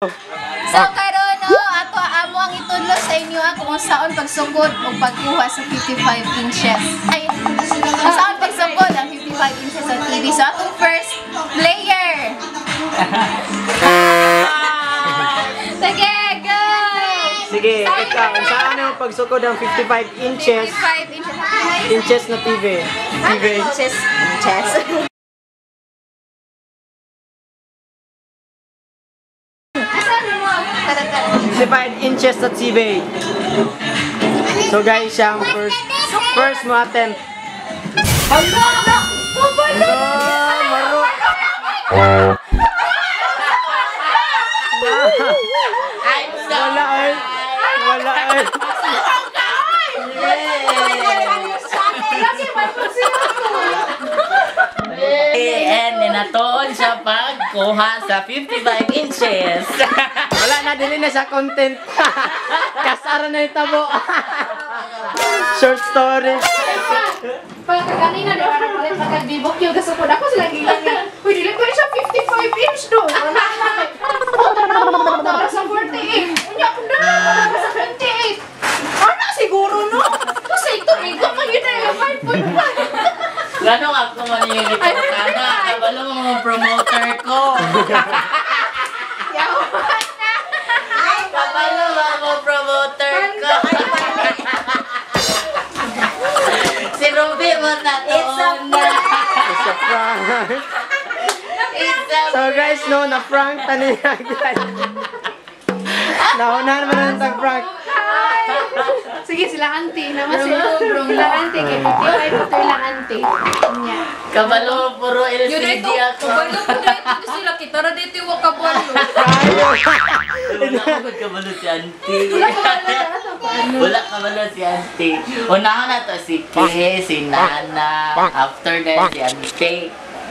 So karon no, ato amo ang itudlo sa inyo kung saon pagsugod o pagkuha sa 55 inches. Ay, kung saon pagsugod ang 55 inches sa TV. So atong first player. Sige, go! Sige, ikaw, saan ang pagsugod ang 55 inches? 55 inches. Inches na TV. TV. Inches. Inches. 55 inches na TV. So guys, siyang first mo attempt. Marok! Wala ay! Wala ay! And ninatoon siya pagkuha sa 55 inches. Wala na, dili na sa content. Kasara na yung tabo. Short story. Pagkakanina di ba palit pagkabibok yung gusto ko ako sila gilang nga. Uy, dili ko siya 55 inch do. Para sa 48. Unya ko na sa 28. Ano siguro no? Kasi ito ito man yun na 5.5. Gano'ng ako man yung ipakana. Kabalo mo mga promoter ko. Kabalo mo mga promoter ko. Si Ruby mo na to. It's a prank. So guys, no, na-prank tani. Naunahan mo na ng prank. Sige, sila auntie. Naman sila sila auntie. Kaya 55 ito ilang auntie. Kabalo mo puro LCD ako. Kabalo ko dito sila. Kita na dito yung kabalo. Wala kabalo si auntie. Wala kabalo si auntie. Unahan na to si Kay, si Nana. After that, si auntie.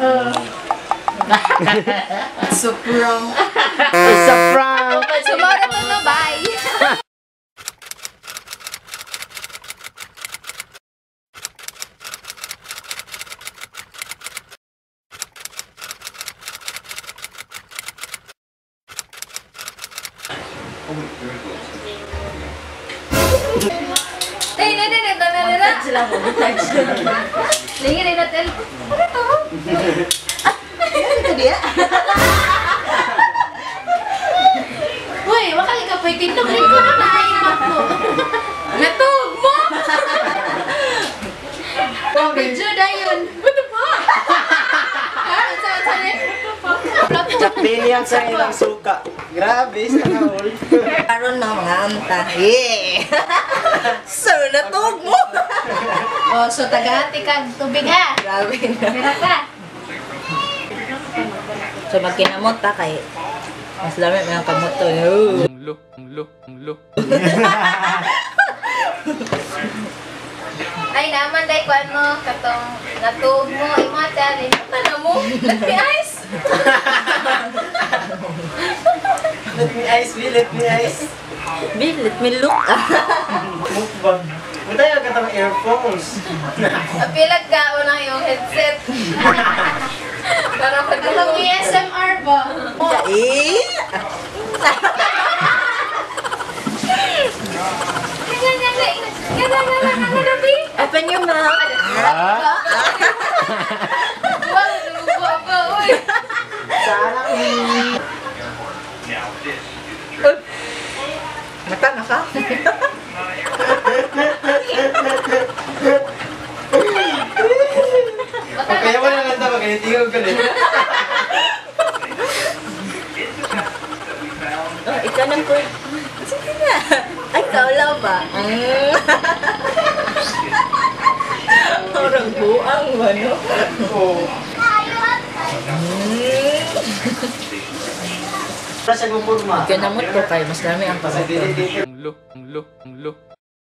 So prank. It's a prank. Tomorrow to no, bye. Sila mo, touch. Lingin na natin. Ano to? Ito dia. Uy, wakali ka pa'y tindog rin ko na naimak mo. Natug mo! Video na yun. What the fuck? Ano sa Jackpin yan sa ilang suka. Grabe, sa naol. Karon na mga anta. Yeah! So, natog mo! Oh, so tagahati ka tubig ha. Grabe na. Mira ka. So, magkinamot ta kay mas dami mga kamot to. Ay naman dahil ko ano, katong natug mo, imo challenge. Ano mo? Let me ice. Let me ice, Bill. Let me ice. Bill, let me look. Mukbang. Punta yung katang earphones. Apilag ka unang yung headset. Para pag katong ASMR ba? Eh? Open your mouth. Sana Mata na ka? kaya mo lang ganda magkanitingog ka din. Oh, ikaw na po. Sige na. Ay, kaulaw ba? Orang buang ba, no? Oo. Sa gumurma. Kinamot ko kayo. Mas dami ang Kasi kamot. dili.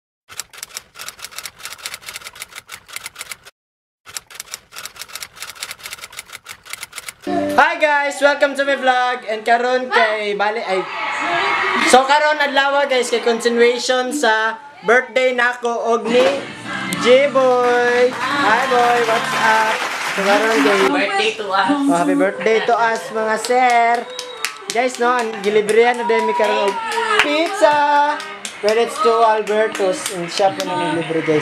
Hi guys! Welcome to my vlog! And karon kay bali ay so karon adlaw guys kay continuation sa birthday nako og ni J-Boy. Hi boy, what's up? So karon kay Birthday to us. happy birthday to us mga sir. Guys, no, ang gilibrihan na din may karoon og pizza. Credits to Alberto's. And siya po na nilibre, guys.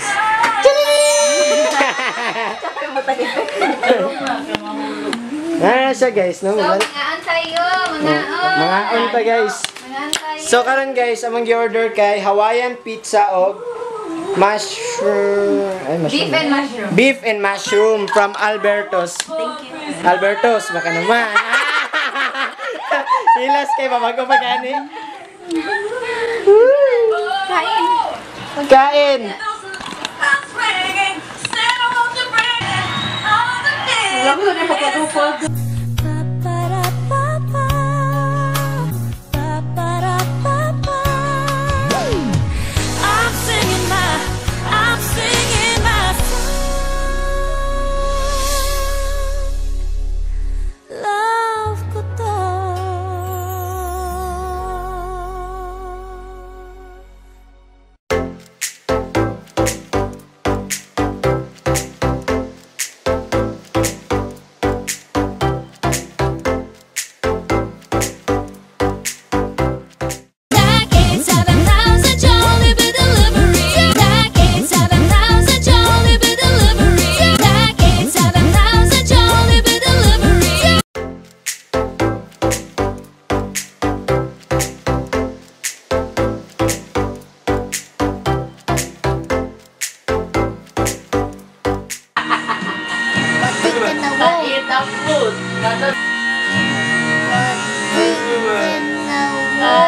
Ano siya, guys, no? So, mga tayo, Mga on pa, guys. tayo. So, karon guys, among gi-order kay Hawaiian pizza og mushroom. Ay, mushroom. Beef and mushroom. Beef and mushroom from Alberto's. Thank you. Alberto's, baka naman. Hilas kay babago pa gani. Kain. Kain. I'm singing my song. Love ko to. Package 7,000 Jollibee delivery. Package 7,000 Jollibee delivery. Package 7,000 Jollibee delivery. Eat ang food. Eat in the